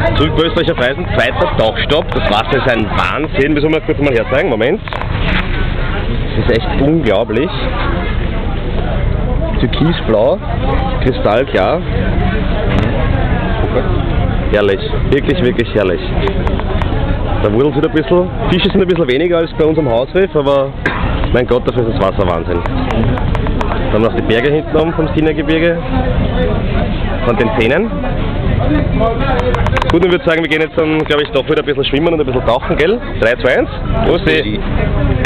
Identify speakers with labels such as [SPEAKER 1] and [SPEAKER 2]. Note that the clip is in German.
[SPEAKER 1] Zurück bei Österreicher Freisen, zweiter Tauchstopp. Das Wasser ist ein Wahnsinn. Müssen wir kurz mal herzeigen. Moment. Das ist echt unglaublich. Türkisblau, kristallklar. Herrlich. Wirklich, wirklich herrlich. Da wurden wieder ein bisschen. Fische sind ein bisschen weniger als bei uns am Hausriff, aber mein Gott, dafür ist das Wasser Wahnsinn. Dann haben wir noch die Berge hinten oben vom Sinai-Gebirge. Von den Zähnen. Gut, ich würde sagen, wir gehen jetzt dann, glaube ich, doch wieder ein bisschen schwimmen und ein bisschen tauchen, gell? 3, 2, 1. Los,